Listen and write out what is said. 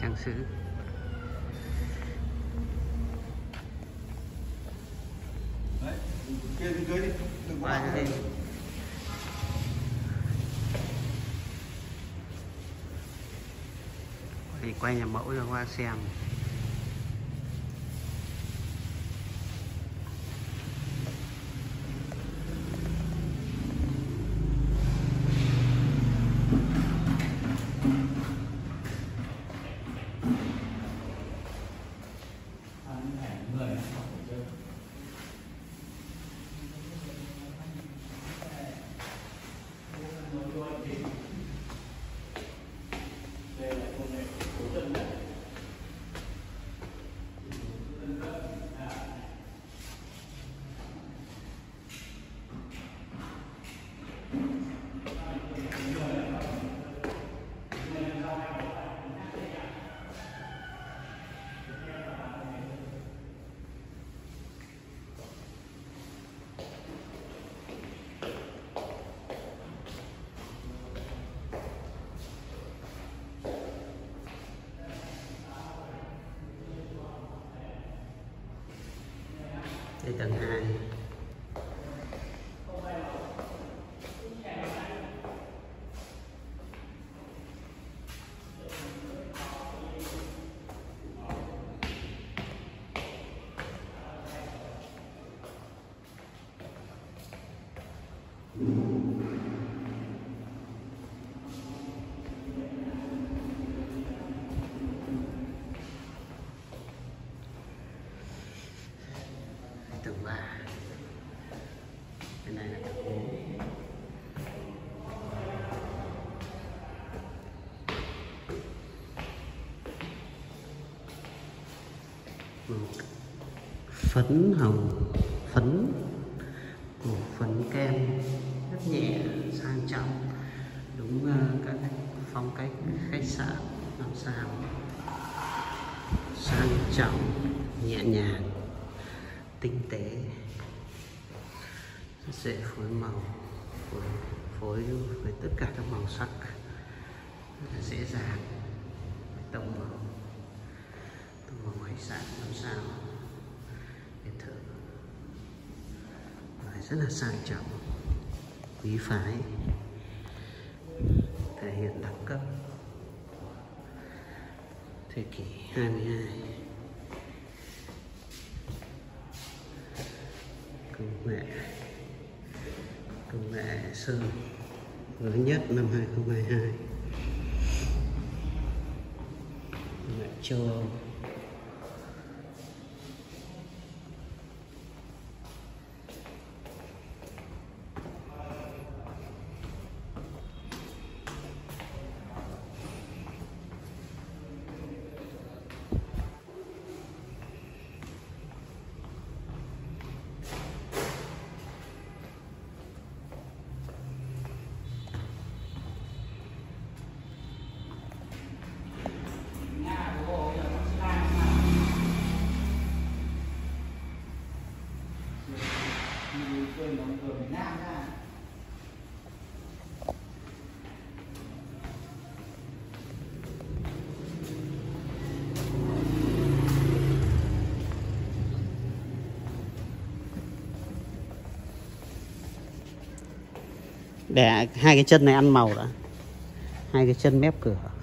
trang sứ. Thì quay nhà mẫu cho qua xem. Đây tầng 2. Tầng 3. Cái này là tầng 4. Phấn hồng, phấn kem rất nhẹ, sang trọng, đúng các phong cách khách sạn làm sao sang trọng, nhẹ nhàng, tinh tế, rất dễ phối màu, phối với tất cả các màu sắc, rất là dễ dàng. Tông màu khách sạn làm sao, biệt thự rất là sang trọng, quý phái, thể hiện đẳng cấp thế kỷ 22. Công nghệ sơn mới nhất năm 2022, công nghệ châu Âu. Để hai cái chân này ăn màu đã, hai cái chân mép cửa.